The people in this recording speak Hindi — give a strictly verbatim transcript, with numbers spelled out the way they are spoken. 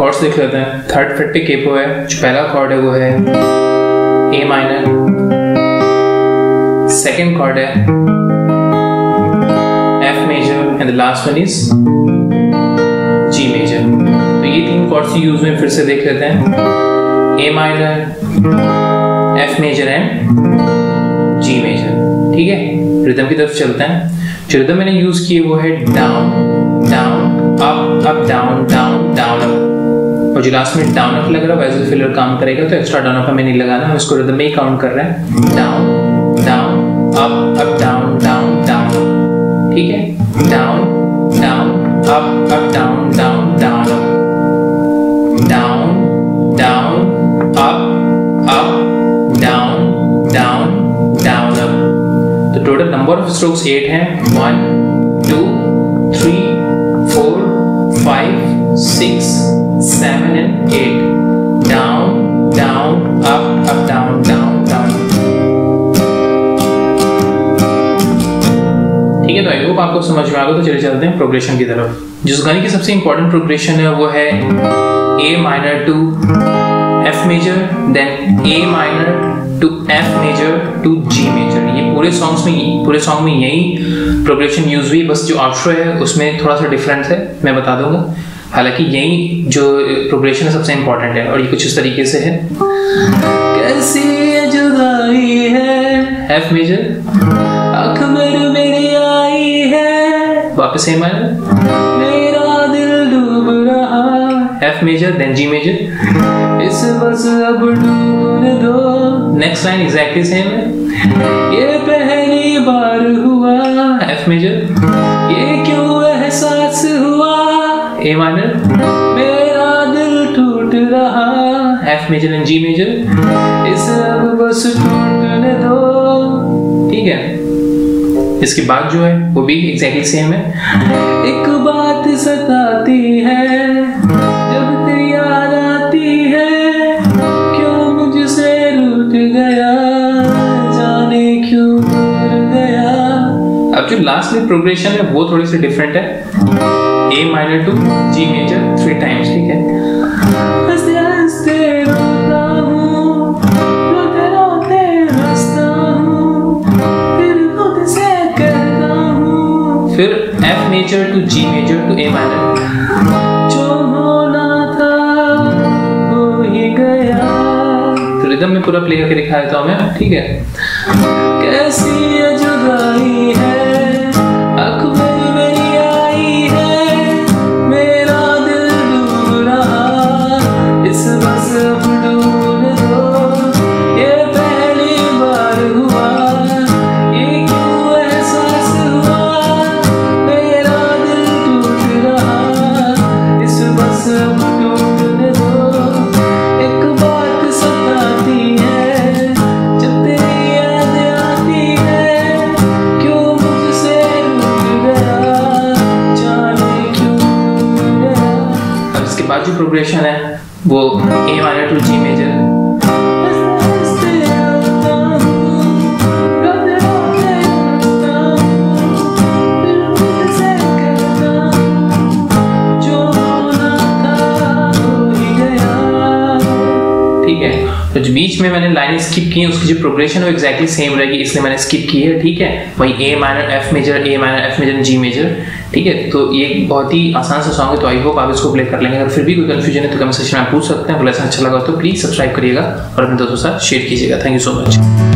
कॉर्ड्स देख लेते हैं। थर्ड फ्रेट पे केपो है, जो पहला कॉर्ड है वो है ए माइनर, सेकेंड कॉर्ड है F major and the last one is G major. तो ये तीन कॉर्ड्स यूज में फिर से देख लेते हैं, A minor, F major and G major. ठीक है, रिदम की तरफ चलते हैं। जो रिदम मैंने यूज की है वो है down down up up down down down up, और जो लास्ट में डाउन अप लग रहा है वैसे फिलर काम करेगा, तो एक्स्ट्रा डाउन अप हमें नहीं लगाना, हम इसको रिदम में ही काउंट कर रहे हैं। Down down up up down down down up. ठीक है, down down up up down down down up, down down up up down down down up. तो total number of strokes eight हैं, one two three four five six seven and eight. Down down up up down down down. ठीक है, तो आई होप आपको समझ में आ गया। तो चले चलते हैं प्रोग्रेशन की तरफ। जिस गाने की सबसे इंपॉर्टेंट प्रोग्रेशन है वो है A minor to F major, then A minor to F major to G major. ये पूरे सॉन्ग्स में पूरे सॉन्ग में यही प्रोग्रेशन यूज हुई, बस जो आउटरो है उसमें थोड़ा सा डिफरेंस है, मैं बता दूंगा। हालांकि यही जो प्रोग्रेशन है सबसे इंपॉर्टेंट है, और ये कुछ इस तरीके से है। कैसी ये जुदाई है, एफ मेजर, अखबर मेरी आई है, वापस ए माइनर, मेरा दिल डूब रहा, F major, then G major, इस बस अब डूबने दो। नेक्स्ट लाइन एग्जैक्टली सेम है, ये पहली बार हुआ, एफ मेजर, ये क्यों एहसास हुआ, ए माइनर, मेरा दिल टूट रहा, F major and G major, इसे अब बस टूटने दो। ठीक है, इसके बाद जो है वो भी एग्जैक्टली सेम है। एक बात सताती है जब तेरी याद आती है, क्यों मुझसे रूठ गया, जाने क्यों दूर गया। अब जो लास्ट में प्रोग्रेशन है वो थोड़ी सी डिफरेंट है, A minor to G major three times. ठीक है, हंसते हंसते रोता हूँ, रोते रोते हंसता हूँ, फिर खुद से कहता हूँ। फिर F major to G major to A minor, जो होना था हो ही गया। तो रिदम में पूरा प्ले करके दिखा देता हूँ मैं। ठीक है, कैसी ये जुदाई है, अखबर मेरी आई है, मेरा दिल डूब रहा, इस बस अब डूबने दो, ये पहली बार हुआ, ये क्यों एहसास हुआ, मेरा दिल टूट रहा, इस बस अब डूबने दो। एक बात सताती है जब तेरी याद आती है, क्यों मुझसे रूठ गया, जाने क्यों गया। अब इसके बाद जो प्रोग्रेशन है वो A minor to G major, तो जो बीच में मैंने लाइन स्किप की है उसकी जो प्रोग्रेशन है वो एक्जैक्टली सेम रहेगी, इसलिए मैंने स्किप की है। ठीक है, वही A minor F major, A minor F major G major. ठीक है, तो ये बहुत ही आसान सा सॉन्ग है, तो आई होप आप इसको प्ले कर लेंगे। अगर फिर भी कोई कंफ्यूजन है तो कमेंट सेक्शन में पूछ सकते हैं। अगर ऐसा अच्छा लगा तो प्लीज सब्सक्राइब करिएगा और अपने दोस्तों के साथ शेयर कीजिएगा। Thank you so much.